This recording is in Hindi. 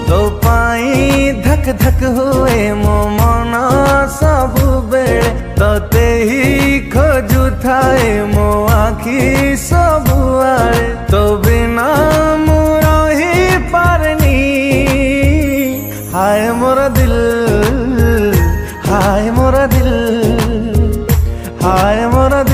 तो पाई धक धक हुए मो मन सबु बेले तते ही खोजु थाए मो आखि सबु आड़े तो बिना मु रही पारनी। हाय मोरा दिल, हाय मोरा दिल, हाय मोरा